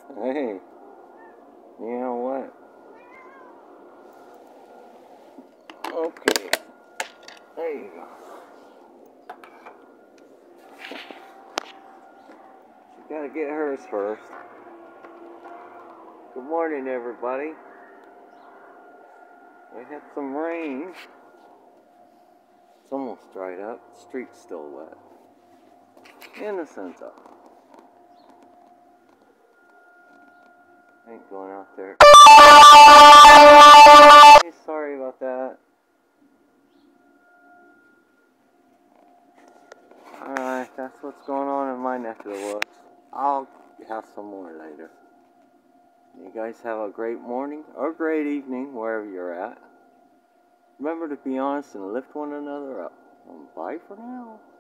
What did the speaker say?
Hey, you know what? Okay, there you go. You gotta get hers first. Good morning, everybody. We had some rain. It's almost dried up. The street's still wet. And the sun's up. Ain't going out there. Hey, sorry about that. Alright, that's what's going on in my neck of the woods. I'll have some more later. You guys have a great morning or great evening wherever you're at. Remember to be honest and lift one another up. Bye for now.